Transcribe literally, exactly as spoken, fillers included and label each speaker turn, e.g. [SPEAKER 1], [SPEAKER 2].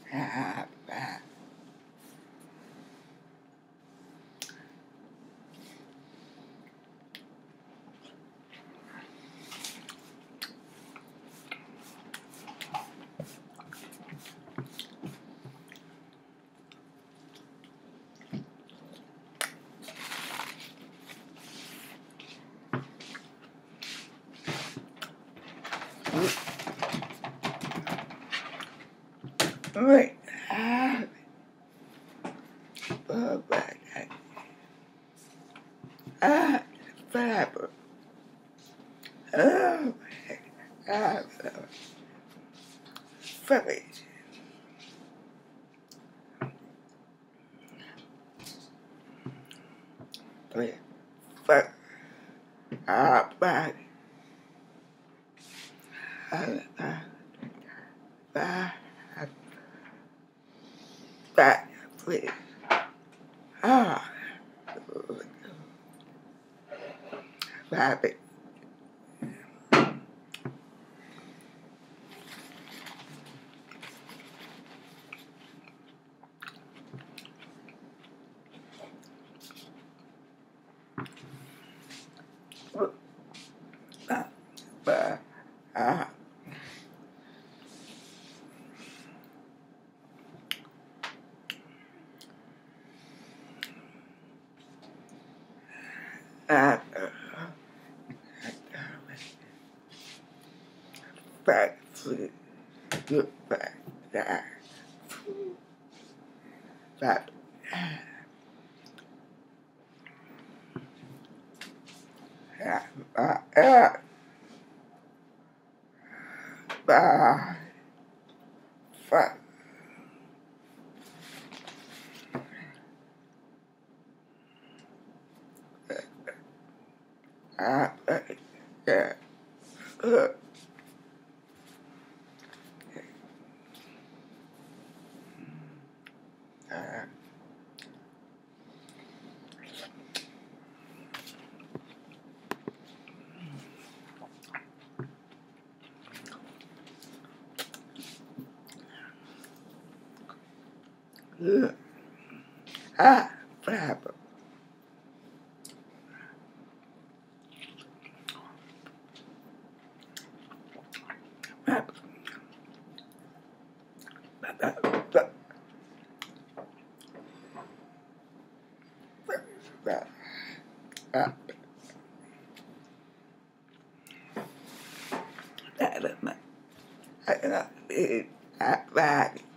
[SPEAKER 1] Ah, ah. Wait. Ah. Oh, but ah, but oh, ah, fuck it. Fuck. Ah, but ah, ah, ah, but please. Ah, rabbit. Ah, but ah, ah, but please. Goodbye. Ah, but ah, ah, ah, bah, fuck. Ah, ah, yeah. Uh, ah, uh, ah, bravo. Bravo. Bravo. Bravo. Ah, bravo. I cannot be that bad.